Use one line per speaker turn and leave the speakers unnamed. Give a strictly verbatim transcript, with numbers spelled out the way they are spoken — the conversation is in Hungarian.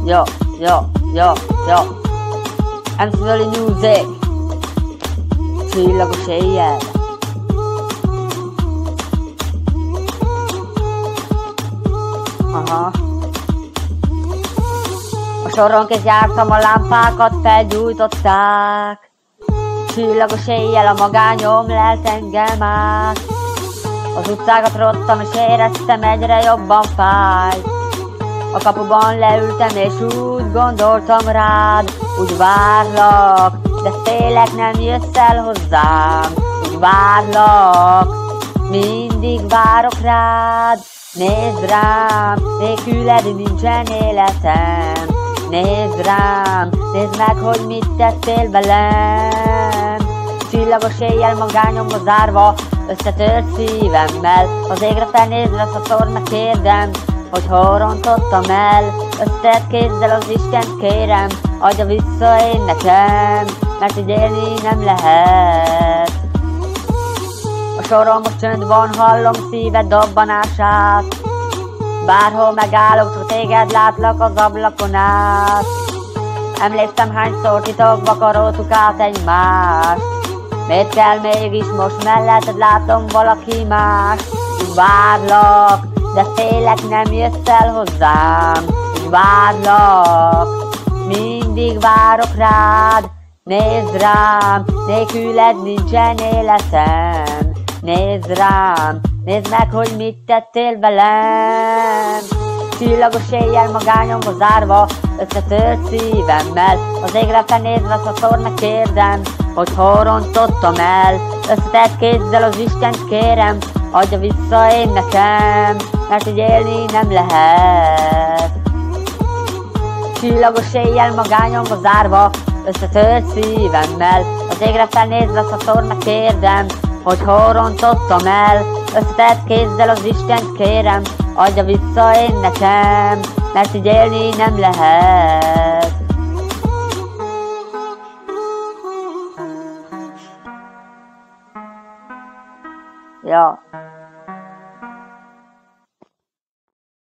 yo, yo, yo, yo. em xê Valley Music. Csillagos éjjel. Aha. A soronként jártam, a lámpákat felgyújtották. Csillagos éjjel a magányom lelt engem át. Az utcákat rottam, és éreztem, egyre jobban fáj. A kapuban leültem, és úgy gondoltam rád. Úgy várlak, de félek, nem jössz el hozzám. Úgy várlak, mindig várok rád. Nézd rám, nélküled nincsen életem. Nézd rám, nézd meg, hogy mit tettél velem. Csillagos éjjel magányomba zárva, összetört szívemmel. Az égre felnézve szatorna kérdem, hogy hol rontottam el. Összetett kézzel az Istent kérem, adja vissza én nekem, mert így élni nem lehet. A soromos csönd van, hallom szíved dobbanását. Bárhol megállok, csak téged látlak az ablakon át. Emlékszem, hányszor titokba karoltuk át egymást. Miért kell mégis most melletted látom valaki más? Úgy várlak, de félek, nem jössz el hozzám. Úgy várlak, mindig várok rád. Nézd rám, nélküled nincsen életem. Nézd rám, nézd meg, hogy mit tettél velem. Csillagos éjjel magányomba zárva, összetört szívemmel. Az égre felnézve szatorna kérdem, hogy hol rontottam el. Összetett kézzel az Istent kérem, adja vissza én nekem, mert így élni nem lehet. Csillagos éjjel magányomba zárva, összetört szívemmel. Az égre felnézve szatorna kérdem, hogy hol rontottam el. Összetett kézzel az Istent kérem, adja vissza én nekem, mert így élni nem lehet. Ja.